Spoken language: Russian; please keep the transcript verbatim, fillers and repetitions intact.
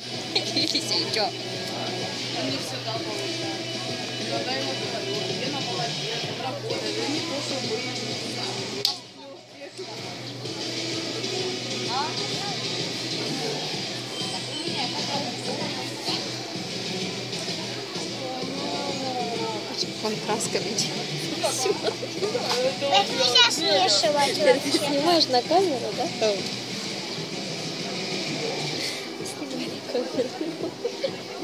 Весельчак. Не всегда получается. Когда ему говорю, Лена молодец, работает, не то, что мы. Он красками. Так нельзя смешивать Ты вообще. снимаешь на камеру, да? Снимай на камеру.